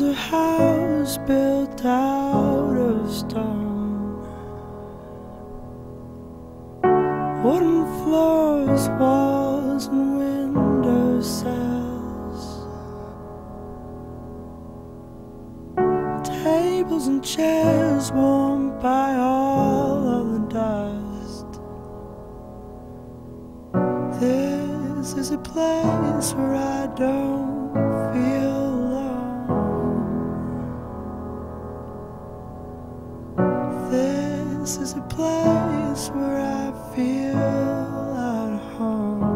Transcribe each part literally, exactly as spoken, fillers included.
was a house built out of stone, wooden floors, walls and window sills, tables and chairs warmed by all of the dust. This is a place where I don't feel alone. This is a place where I feel at home.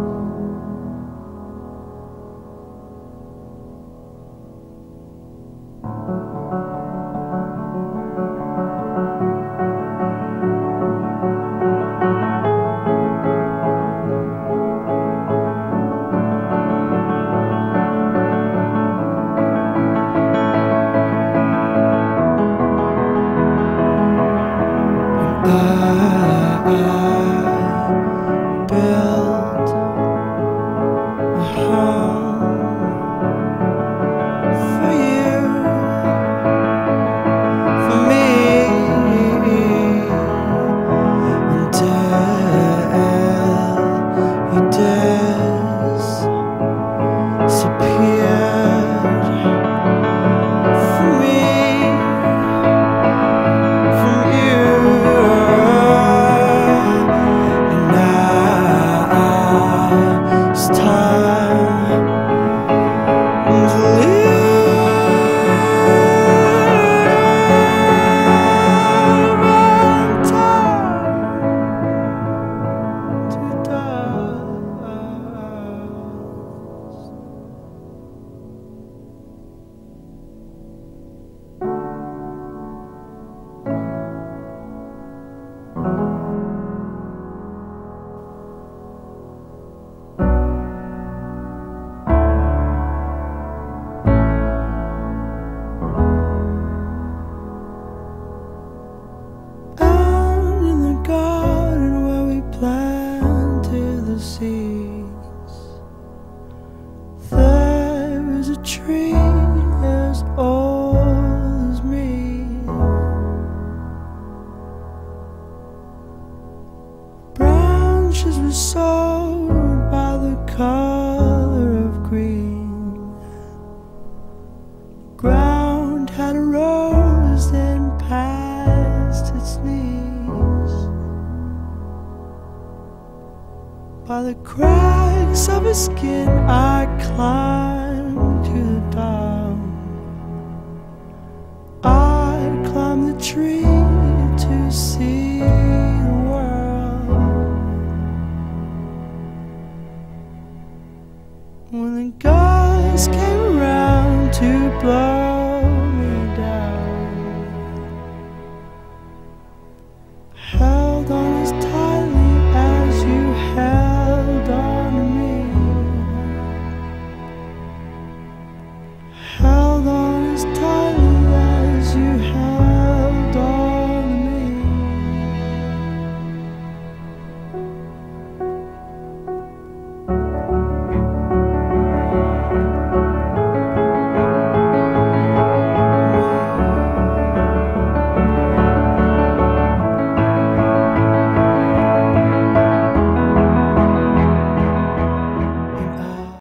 I, I built a home for you, for me, until you disappeared from me, from you. It's time to live and time to planted the seeds. There is a tree as old as me. Branches were sold by the color of green. Ground had a rose then past its knees. By the cracks of his skin I climbed to the top. I climbed the tree